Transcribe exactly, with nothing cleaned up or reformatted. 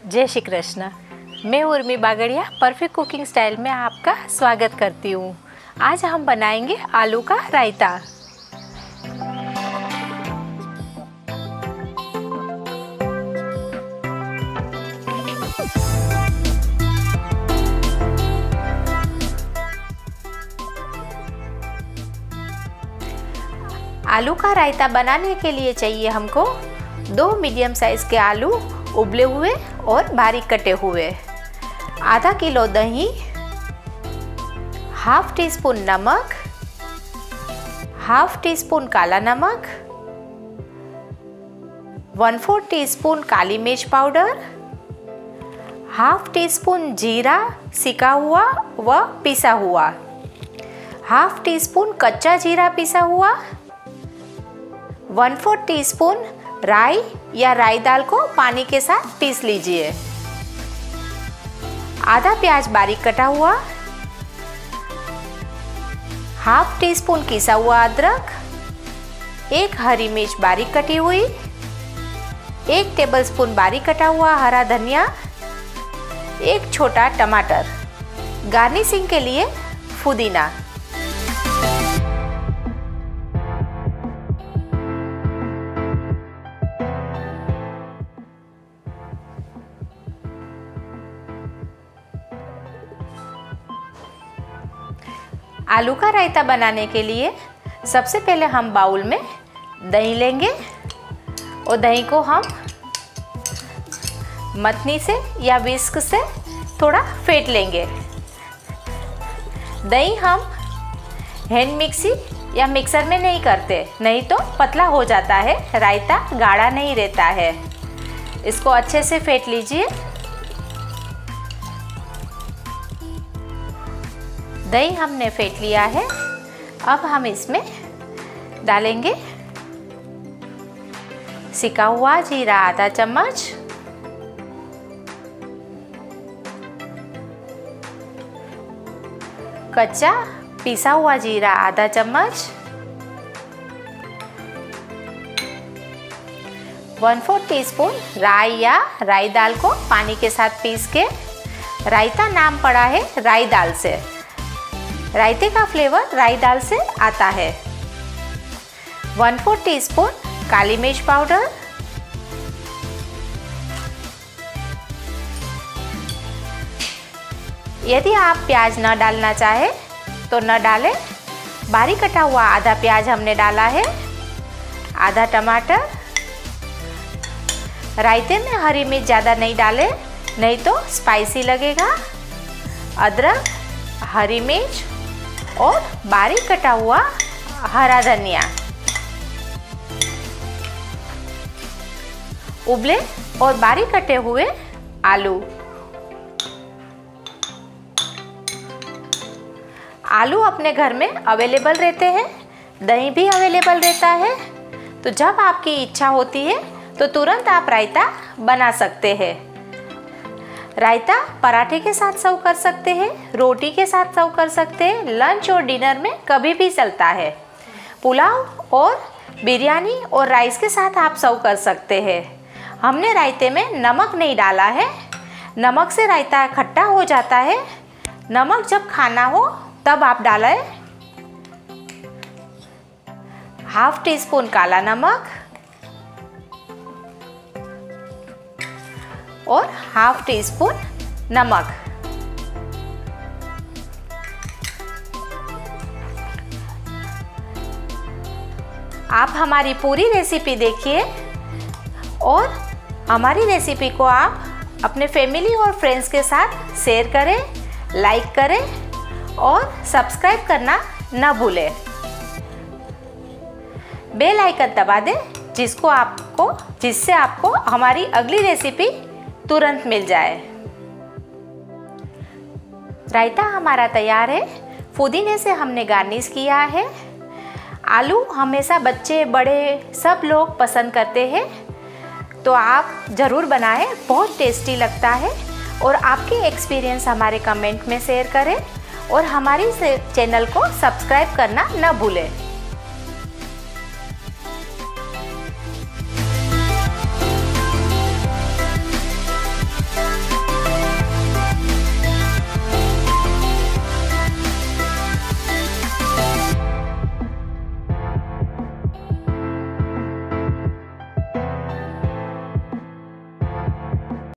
जय श्री कृष्ण। मैं Urmi Bagadia perfect cooking style में आपका स्वागत करती हूँ। आज हम बनाएंगे आलू का रायता। आलू का रायता बनाने के लिए चाहिए हमको दो मीडियम साइज के आलू, उबले हुए और बारीक कटे हुए, आधा किलो दही, हाफ टी स्पून नमक, हाफ टी स्पून काला नमक, वन फोर्थ टी स्पून काली मिर्च पाउडर, हाफ टी स्पून जीरा सिका हुआ व पिसा हुआ, हाफ टी स्पून कच्चा जीरा पिसा हुआ, वन फोर्थ टी स्पून राई या राई दाल को पानी के साथ पीस लीजिए, आधा प्याज बारीक कटा हुआ, हाफ टी स्पून किसा हुआ अदरक, एक हरी मिर्च बारीक कटी हुई, एक टेबलस्पून बारीक कटा हुआ हरा धनिया, एक छोटा टमाटर, गार्निशिंग के लिए पुदीना। आलू का रायता बनाने के लिए सबसे पहले हम बाउल में दही लेंगे और दही को हम मथनी से या विस्क से थोड़ा फेंट लेंगे। दही हम हैंड मिक्सी या मिक्सर में नहीं करते, नहीं तो पतला हो जाता है, रायता गाढ़ा नहीं रहता है। इसको अच्छे से फेंट लीजिए। दही हमने फेंट लिया है। अब हम इसमें डालेंगे सिका हुआ जीरा आधा चम्मच, कच्चा पिसा हुआ जीरा आधा चम्मच, वन फोर्थ टी स्पून राई या राई दाल को पानी के साथ पीस के, रायता नाम पड़ा है राई दाल से, रायते का फ्लेवर राई दाल से आता है। वन फोर्थ टी स्पून काली मिर्च पाउडर, यदि आप प्याज न डालना चाहे तो न डालें। बारीक कटा हुआ आधा प्याज हमने डाला है, आधा टमाटर। रायते में हरी मिर्च ज़्यादा नहीं डालें, नहीं तो स्पाइसी लगेगा। अदरक, हरी मिर्च और बारीक कटा हुआ हरा धनिया। उबले और बारीक कटे हुए आलू। आलू अपने घर में अवेलेबल रहते हैं, दही भी अवेलेबल रहता है, तो जब आपकी इच्छा होती है तो तुरंत आप रायता बना सकते हैं। रायता पराठे के साथ सर्व कर सकते हैं, रोटी के साथ सर्व कर सकते हैं, लंच और डिनर में कभी भी चलता है। पुलाव और बिरयानी और राइस के साथ आप सर्व कर सकते हैं। हमने रायते में नमक नहीं डाला है, नमक से रायता खट्टा हो जाता है। नमक जब खाना हो तब आप डालें। हाफ टी स्पून काला नमक और हाफ टी स्पून नमक। आप हमारी पूरी रेसिपी देखिए और हमारी रेसिपी को आप अपने फैमिली और फ्रेंड्स के साथ शेयर करें, लाइक करें और सब्सक्राइब करना न भूलें। बेल आइकन दबा दें जिसको आपको जिससे आपको हमारी अगली रेसिपी तुरंत मिल जाए। रायता हमारा तैयार है। पुदीने से हमने गार्निश किया है। आलू हमेशा बच्चे बड़े सब लोग पसंद करते हैं, तो आप ज़रूर बनाएं, बहुत टेस्टी लगता है। और आपके एक्सपीरियंस हमारे कमेंट में शेयर करें और हमारी चैनल को सब्सक्राइब करना न भूलें।